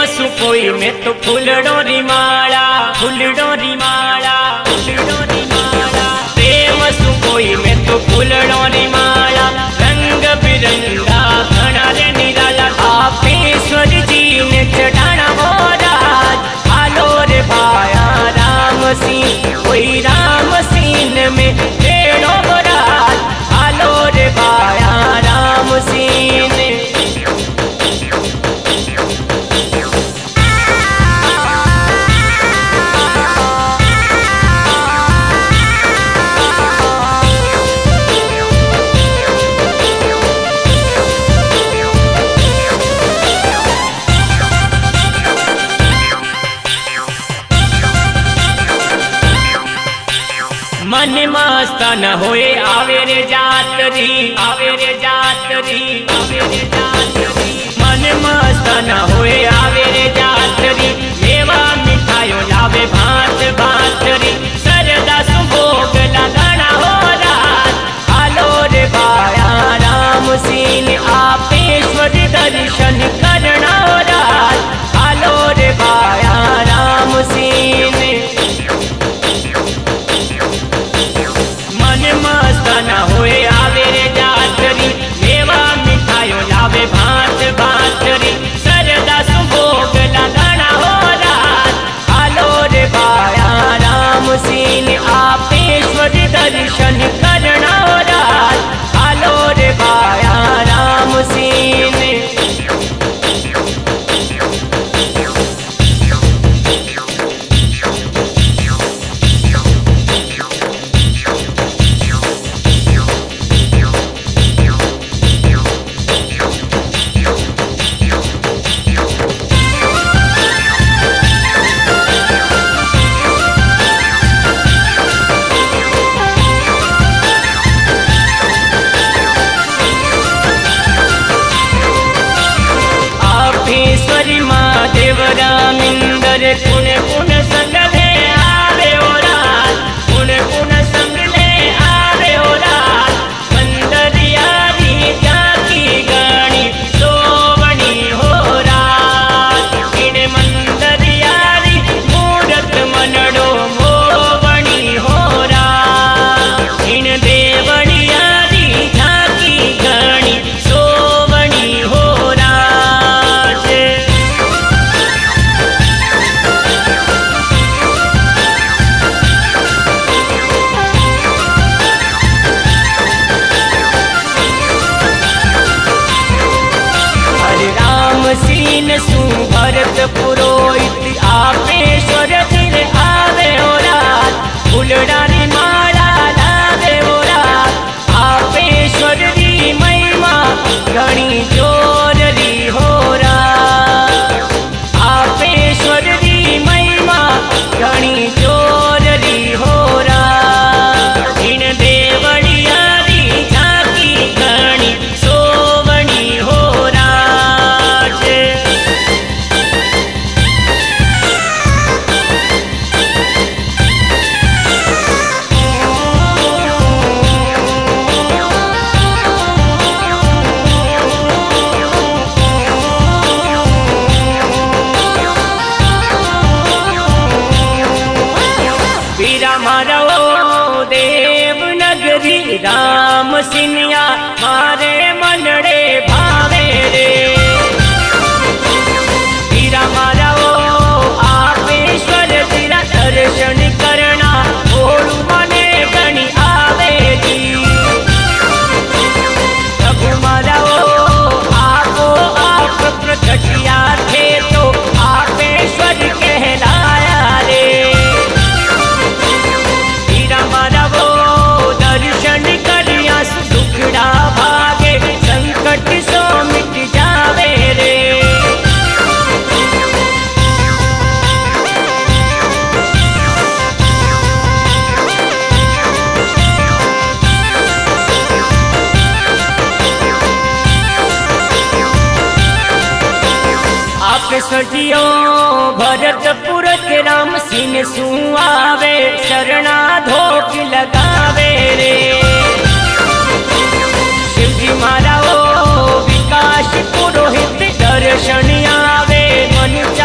सु कोई में तो फूलड़ो री माला, फूलड़ो री माला, फूलड़ो री माला। प्रेम सु कोई में तो फूलड़ो री माला, रंग बिरंगा घना रे निराला। आपेश्वर जी ने चढ़ाना वो राज, आलो रे भाया राम सिंह, कोई राम सीन में तेड़ो राज, आलो रे भाया राम सीन। मन मस्ता न होए आवे रे जातरी, आवे रे जातरी, आवे रे जातरी। मन मस्ता न होए आवे रे जातरी, मेवा मिठाइयों लावे भात भातरी। सरदा सुभोग लगाना हो रात, आलो रे भाया राम सीन। आपेश्वर दर्शन करना हो रात, आलो रे भाया राम सीन। न होए आवे रे जातरी, मेवा मिठाइयों लावे भात भातरी। सरदा सुभोग लगाना हो रात, आलो रे भाया राम सीन। आपेश्वर दर्शन करना हो रात, आलो रे भाया राम सीन। देवरामिंदर पुन पुन संग ले आवे हो रात, पुन पुन संग ले आवे हो रात। मंदरियारी जाकी गाणी सोवणी हो रात, इन मंदरियारी मूरत मनड़ो मोवणी हो रात। इन देवड़ियारी जाकी गाणी सोवणी हो रात। सीन सु भरत पुरोहित, आपेश्वर दिल आवे हो रात, फूलड़ा री माला लावे हो रात। आपेश्वर री महिमा घणी जोररी हो रात, आपेश्वर री महिमा घणी जोररी हो रात। इन देवड़ियारी झांकी घणी सोवणी हो रात। देवनगरी राम सिनिया मारे मनड़े भावे रे। हीरा मारा ओ आपेश्वर तेरा दर्शन करना, ओड़ू मने गणी आवे जी। प्रभु मारा ओ आपो आप प्रकटिया थे तो आपेश्वर कहलाया रे। दर्शन करिया दुखड़ा भागे, संकट सो मिट जावे रे। आपेश्वर जियो भरतपुर के राम सिंह सु आवे, शरणा धोक लगावे रे। शिवजी मारा ओ विकास पुरोहित दर्शन आवे, मन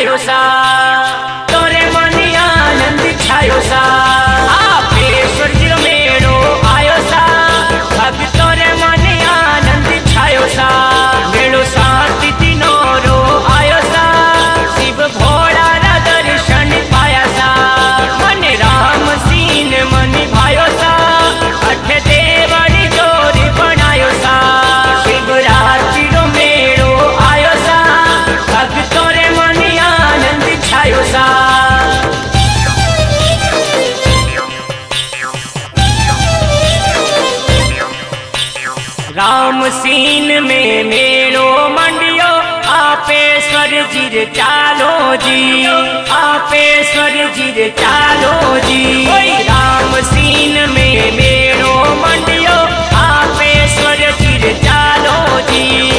छायो सा, तोरे मन आनंद छायो सा। आपेश्वर जी मेड़ो आयो सा, भक्तों रे मन आनंद छायो सा। मेड़ो शांति दिनो रो आयो सा, शिव भोला रा दर्शन पाया सा। मन राम सीन मन भायो सा, अठ देवड़ जोर बनायो सा। शिवरात्रि रो मेड़ो आयो सा, भक्तों रे मन आनंद छायो सा। राम सीन में मेड़ो मंडियो, आपेश्वर जी रे चालो जी, आपेश्वर जी रे चालो जी। राम सीन में मेड़ो मंडियो, आपेश्वर जी रे चालो जी।